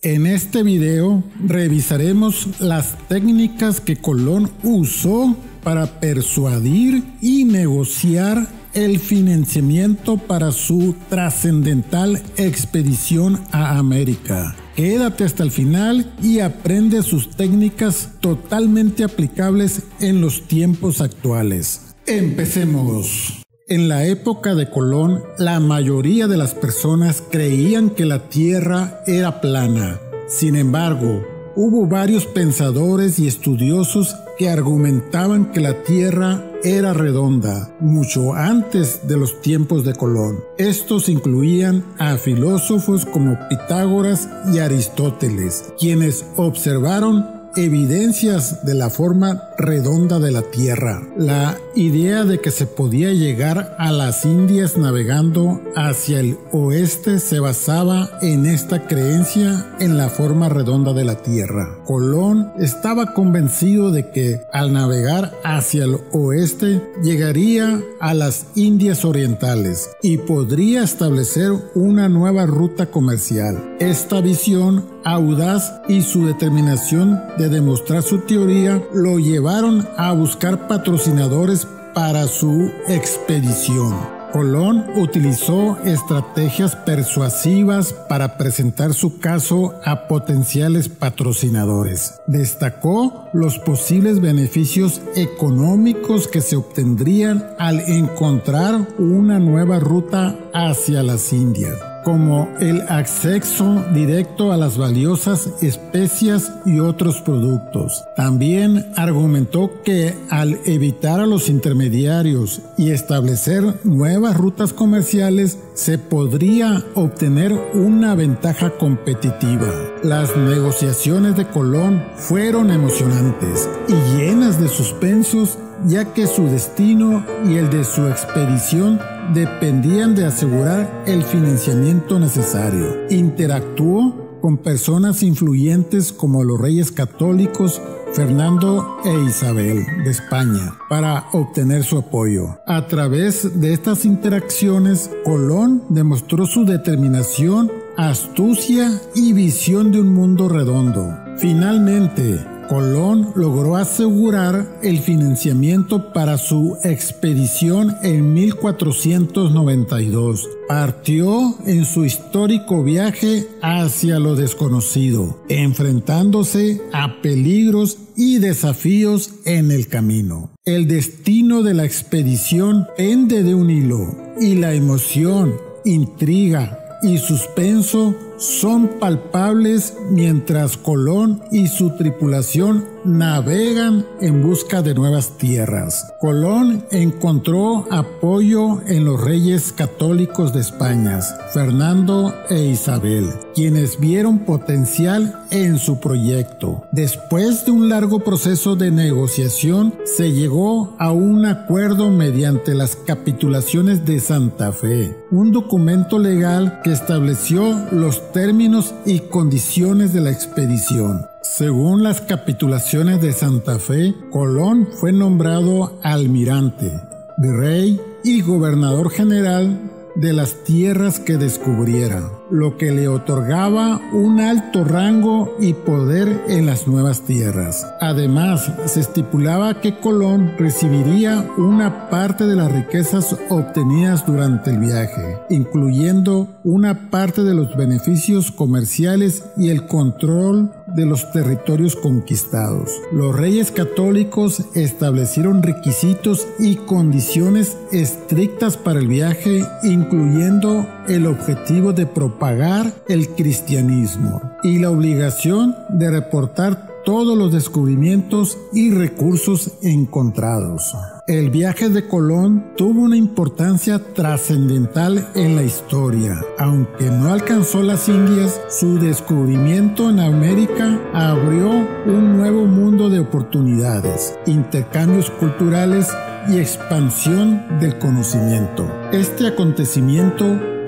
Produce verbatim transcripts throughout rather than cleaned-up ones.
En este video revisaremos las técnicas que Colón usó para persuadir y negociar el financiamiento para su trascendental expedición a América. Quédate hasta el final y aprende sus técnicas totalmente aplicables en los tiempos actuales. Empecemos. En la época de Colón, la mayoría de las personas creían que la Tierra era plana. Sin embargo, hubo varios pensadores y estudiosos que argumentaban que la Tierra era redonda, mucho antes de los tiempos de Colón. Estos incluían a filósofos como Pitágoras y Aristóteles, quienes observaron evidencias de la forma redonda de la Tierra. La idea de que se podía llegar a las Indias navegando hacia el oeste se basaba en esta creencia en la forma redonda de la Tierra. Colón estaba convencido de que al navegar hacia el oeste llegaría a las Indias orientales y podría establecer una nueva ruta comercial. Esta visión audaz y su determinación de demostrar su teoría lo llevaron a buscar patrocinadores para su expedición. Colón utilizó estrategias persuasivas para presentar su caso a potenciales patrocinadores. Destacó los posibles beneficios económicos que se obtendrían al encontrar una nueva ruta hacia las Indias, como el acceso directo a las valiosas especias y otros productos. También argumentó que al evitar a los intermediarios y establecer nuevas rutas comerciales, se podría obtener una ventaja competitiva. Las negociaciones de Colón fueron emocionantes y llenas de suspensos, ya que su destino y el de su expedición dependían de asegurar el financiamiento necesario. Interactuó con personas influyentes como los reyes católicos Fernando e Isabel de España para obtener su apoyo. A través de estas interacciones, Colón demostró su determinación, astucia y visión de un mundo redondo. Finalmente, Colón logró asegurar el financiamiento para su expedición en mil cuatrocientos noventa y dos. Partió en su histórico viaje hacia lo desconocido, enfrentándose a peligros y desafíos en el camino. El destino de la expedición pende de un hilo, y la emoción, intriga y suspenso son palpables mientras Colón y su tripulación navegan en busca de nuevas tierras. Colón encontró apoyo en los reyes católicos de España, Fernando e Isabel, quienes vieron potencial en su proyecto. Después de un largo proceso de negociación, se llegó a un acuerdo mediante las capitulaciones de Santa Fe, un documento legal que estableció los términos y condiciones de la expedición. Según las capitulaciones de Santa Fe, Colón fue nombrado almirante, virrey y gobernador general de las tierras que descubriera, lo que le otorgaba un alto rango y poder en las nuevas tierras. Además, se estipulaba que Colón recibiría una parte de las riquezas obtenidas durante el viaje, incluyendo una parte de los beneficios comerciales y el control de los territorios conquistados. Los reyes católicos establecieron requisitos y condiciones estrictas para el viaje, incluyendo el objetivo de propagar el cristianismo y la obligación de reportar todos los descubrimientos y recursos encontrados. El viaje de Colón tuvo una importancia trascendental en la historia. Aunque no alcanzó las Indias, su descubrimiento en América abrió un nuevo mundo de oportunidades, intercambios culturales y expansión del conocimiento. Este acontecimiento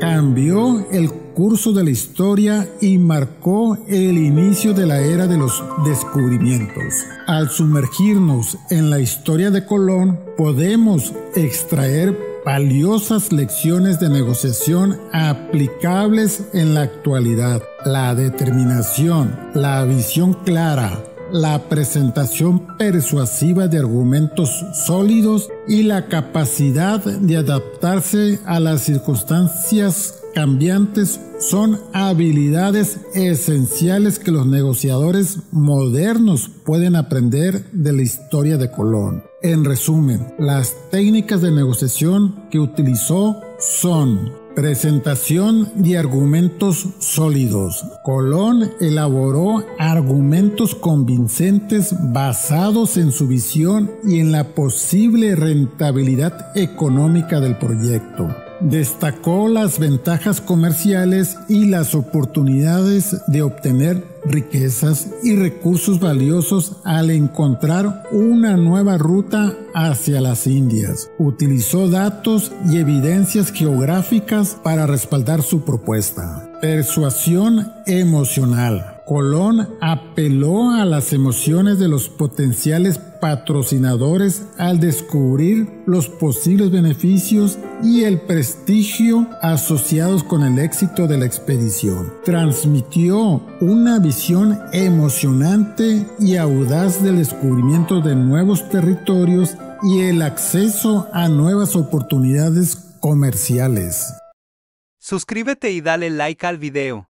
cambió el curso de la historia y marcó el inicio de la era de los descubrimientos. Al sumergirnos en la historia de Colón, podemos extraer valiosas lecciones de negociación aplicables en la actualidad. La determinación, la visión clara, la presentación persuasiva de argumentos sólidos y la capacidad de adaptarse a las circunstancias cambiantes son habilidades esenciales que los negociadores modernos pueden aprender de la historia de Colón. En resumen, las técnicas de negociación que utilizó son: presentación de argumentos sólidos. Colón elaboró argumentos convincentes basados en su visión y en la posible rentabilidad económica del proyecto. Destacó las ventajas comerciales y las oportunidades de obtener riquezas y recursos valiosos al encontrar una nueva ruta hacia las Indias. Utilizó datos y evidencias geográficas para respaldar su propuesta. Persuasión emocional. Colón apeló a las emociones de los potenciales patrocinadores al descubrir los posibles beneficios y el prestigio asociados con el éxito de la expedición. Transmitió una visión emocionante y audaz del descubrimiento de nuevos territorios y el acceso a nuevas oportunidades comerciales. Suscríbete y dale like al video.